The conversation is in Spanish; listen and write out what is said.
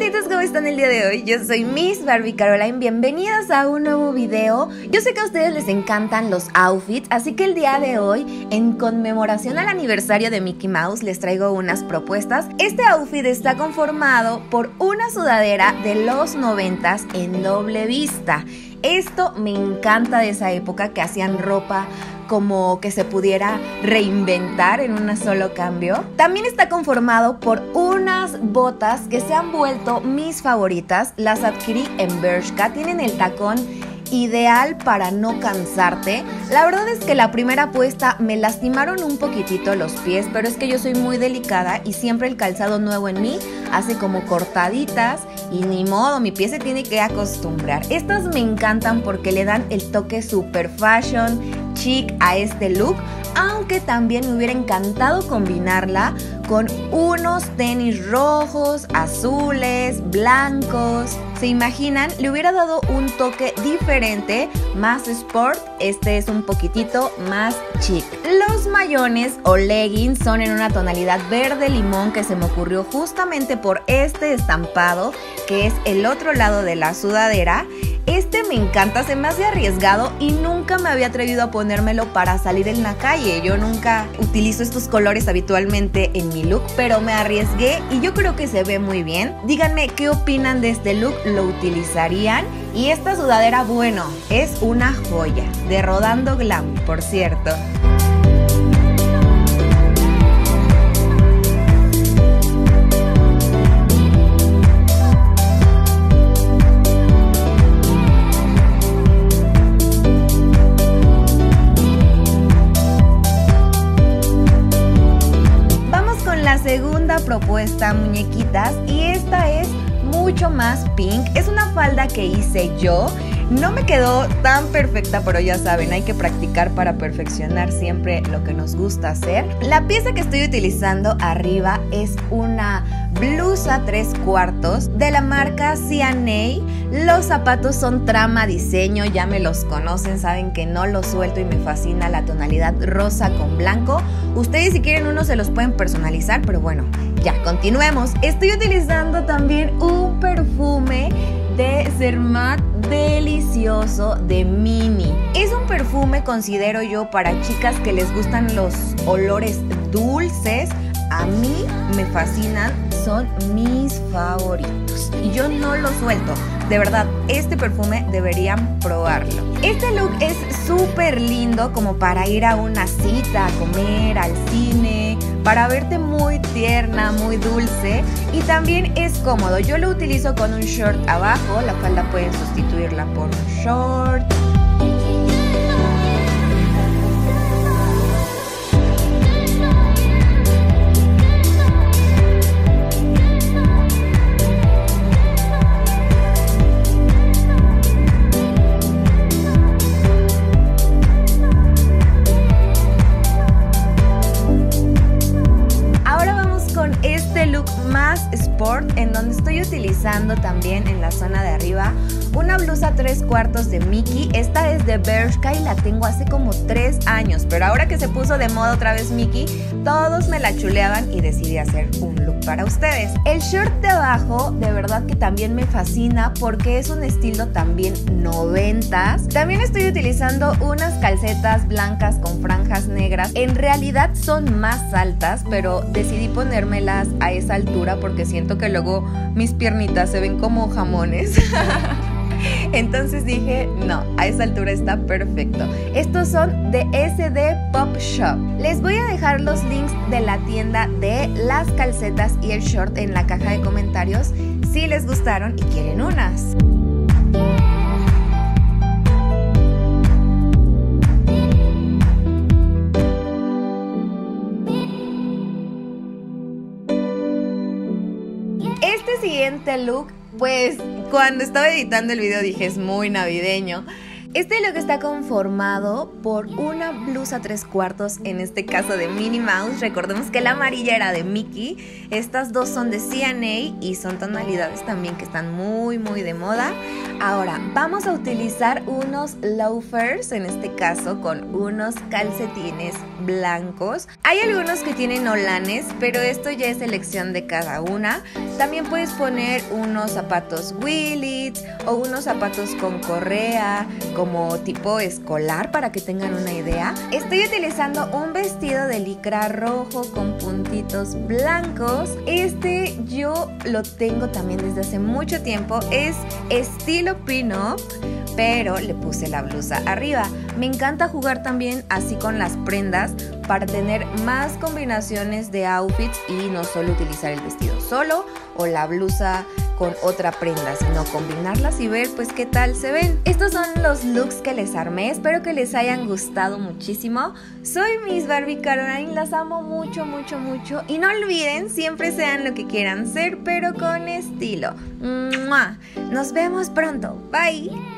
gatitos, ¿cómo están el día de hoy? Yo soy Miss Barbie Caroline, bienvenidas a un nuevo video. Yo sé que a ustedes les encantan los outfits, así que el día de hoy, en conmemoración al aniversario de Mickey Mouse, les traigo unas propuestas. Este outfit está conformado por una sudadera de los 90s en doble vista. Esto me encanta de esa época que hacían ropa como que se pudiera reinventar en un solo cambio. También está conformado por unas botas que se han vuelto mis favoritas. Las adquirí en Bershka, tienen el tacón ideal para no cansarte. La verdad es que la primera puesta me lastimaron un poquitito los pies, pero es que yo soy muy delicada y siempre el calzado nuevo en mí hace como cortaditas y ni modo, mi pie se tiene que acostumbrar. Estas me encantan porque le dan el toque super fashion, chic a este look, aunque también me hubiera encantado combinarla con unos tenis rojos, azules, blancos. ¿Se imaginan? Le hubiera dado un toque diferente, más sport. Este es un poquitito más chic. Los mayones o leggings son en una tonalidad verde limón que se me ocurrió justamente por este estampado, que es el otro lado de la sudadera. Este me encanta, se me hace arriesgado y nunca me había atrevido a ponérmelo para salir en la calle. Yo nunca utilizo estos colores habitualmente en mi look, pero me arriesgué y yo creo que se ve muy bien. Díganme qué opinan de este look, ¿lo utilizarían? Y esta sudadera, bueno, es una joya, de Rodando Glam, por cierto. Segunda propuesta, muñequitas, y esta es mucho más pink. Es una falda que hice yo. No me quedó tan perfecta, pero ya saben, hay que practicar para perfeccionar siempre lo que nos gusta hacer. La pieza que estoy utilizando arriba es una blusa 3/4 de la marca C&A. Los zapatos son Trama Diseño, ya me los conocen, saben que no los suelto y me fascina la tonalidad rosa con blanco. Ustedes si quieren uno se los pueden personalizar, pero bueno, ya continuemos. Estoy utilizando también un perfume de Zermatt delicioso de Mini. Es un perfume, considero yo, para chicas que les gustan los olores dulces. A mí me fascinan, son mis favoritos y yo no los suelto. De verdad, este perfume deberían probarlo. Este look es súper lindo como para ir a una cita, a comer, al cine, para verte muy tierna, muy dulce, y también es cómodo. Yo lo utilizo con un short abajo, la falda pueden sustituirla por un short. Más sport, en donde estoy utilizando también en la zona de arriba una blusa 3/4 de Mickey. Esta es de Bershka y la tengo hace como 3 años, pero ahora que se puso de moda otra vez Mickey, todos me la chuleaban y decidí hacer un look para ustedes. El short de abajo de verdad que también me fascina porque es un estilo también 90s. También estoy utilizando unas calcetas blancas con franjas negras. En realidad son más altas, pero decidí ponérmelas a esa altura porque siento que luego mis piernitas se ven como jamones. Entonces dije, no, a esa altura está perfecto. Estos son de SD Pop Shop. Les voy a dejar los links de la tienda de las calcetas y el short en la caja de comentarios si les gustaron y quieren unas. Este siguiente look, pues cuando estaba editando el video dije es muy navideño. Este look está conformado por una blusa 3/4, en este caso de Minnie Mouse. Recordemos que la amarilla era de Mickey. Estas dos son de C&A y son tonalidades también que están muy de moda. Ahora vamos a utilizar unos loafers, en este caso con unos calcetines blancos. Hay algunos que tienen holanes, pero esto ya es elección de cada una. También puedes poner unos zapatos Willits o unos zapatos con correa, como tipo escolar, para que tengan una idea. Estoy utilizando un vestido de licra rojo con puntitos blancos. Este yo lo tengo también desde hace mucho tiempo, es estilo pin-up, pero le puse la blusa arriba. Me encanta jugar también así con las prendas para tener más combinaciones de outfits y no solo utilizar el vestido solo o la blusa con otra prenda, sino combinarlas y ver pues qué tal se ven. Estos son los looks que les armé, espero que les hayan gustado muchísimo. Soy Miss Barbie Caroline, las amo mucho, mucho, mucho y no olviden, siempre sean lo que quieran ser, pero con estilo. ¡Mua! Nos vemos pronto, bye.